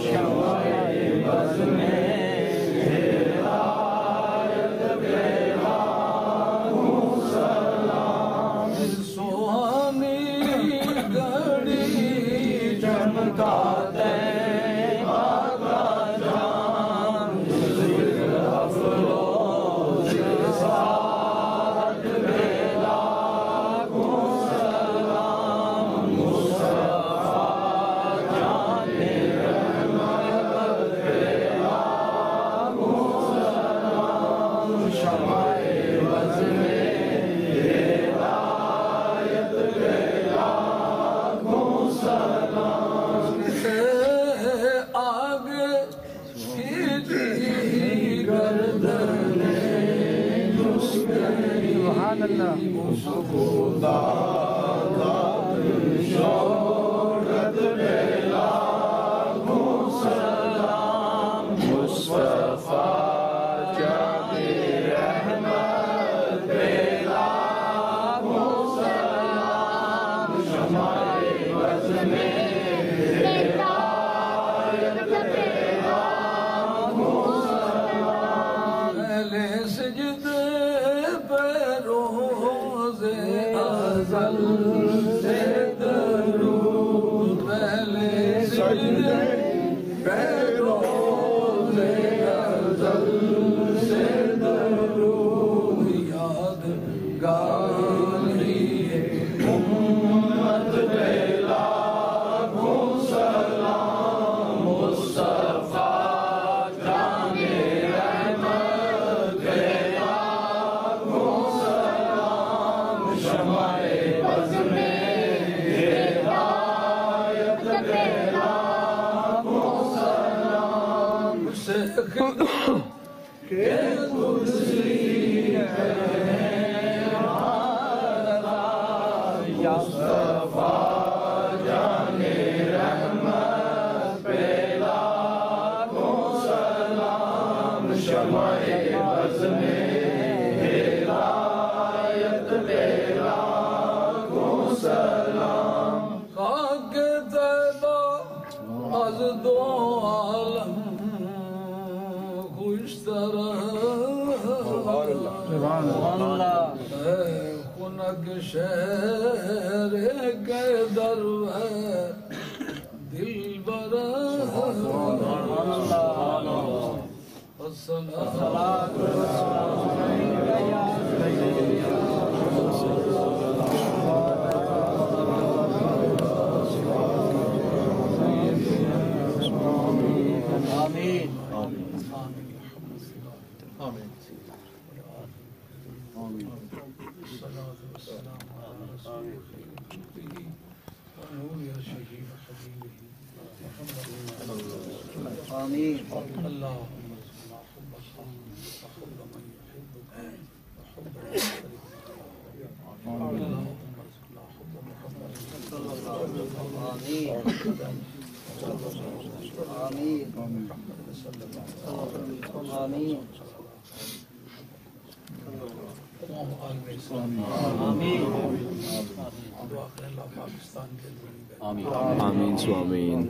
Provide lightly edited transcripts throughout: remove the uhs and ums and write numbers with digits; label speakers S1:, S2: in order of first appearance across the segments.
S1: آمین سو آمین.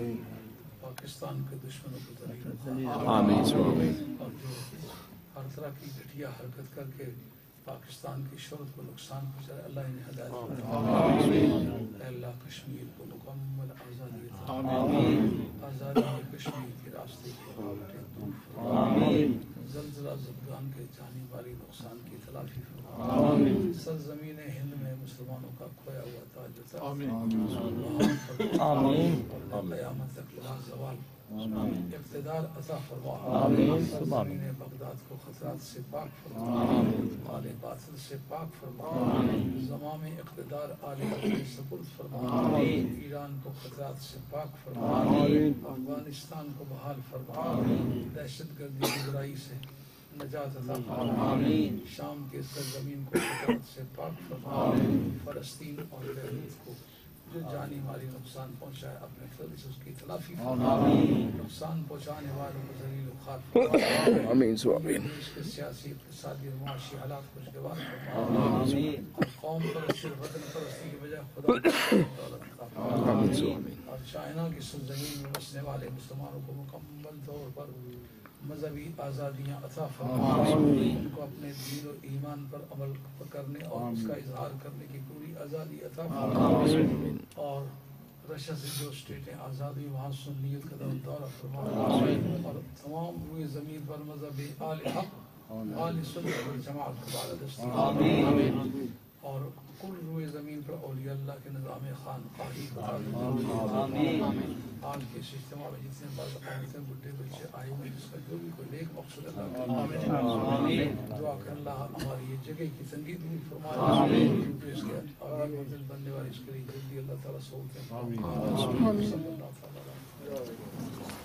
S2: پاکستان کے دشمنوں کو ذلیل
S1: آمین سو آمین.
S2: اور جو ہر طرح کی گھٹیا حرکت کر کے پاکستان کی شہرت کو نقصان پہنچائے اللہ انہیں ہدایت فرمائے. اللہ کشمیر کو مکمل آزادی عطا، آزادی کشمیر کے راستے کی زلزلہ زدگان کے جانی والی نقصان کی تلافی فرمائے. سرزمین ہند میں مسلمانوں کا کھویا ہوا تاج عطا آمین. قیامت تک لا زوال اقتدار عطا فرما. سرزمین بغداد کو خطرات سے پاک فرما، مال باطل سے پاک فرما. زمام اقتدار عالی سپرد فرما. ایران کو خطرات سے پاک فرما. افغانستان کو بحال فرما. دہشت گردی کی برائی سے نجات عطا فرما. شام کے سرزمین کو خطرات سے پاک فرما. فلسطین اور بیروت کو جو جانی مالی نقصان پہنچائے اپنے فضل سے اس کی تلافی فرما. نقصان پہنچانے والوں کو ذلیل و خوار فرما.
S1: آمین سو آمین.
S2: اس کے سیاسی اقتصادی اور معاشی حالات خوشگوار فرما. قوم پرستی وطن پرستی کی بجائے خدا کی دولت عطا فرما.
S1: آمین سو آمین.
S2: اور چائنا کی سرزمین میں بسنے والے مسلمانوں کو مکمل طور پر مذہبی آزادیاں عطا فرما، ان کو اپنے دین و ایمان پر عمل کرنے اور اس کا اظہار کرنے کی پوری آزادی عطا فرما، اور رشیا سے جو اسٹیٹیں آزاد ہوئی وہاں سنیت کا دورہ فرما، اور تمام روئے زمین پر مذہب آل حق آل سنت والجماعت کو بالادستی، اور کل روئے زمین پر اولیاء اللہ کے نظام خانقاہی آج کے اس اجتماع میں جتنے مرد عورتیں بڈھے بچے آئے ہوئے جس کا جو بھی کوئی نیک مقصد اللہ دعا کر اللہ ہماری یہ جگہ کی تنگی دور فرمائے، اس کے آگے منزل بننے والی اس کے لیے جلدی اللہ تعالیٰ سہولتیں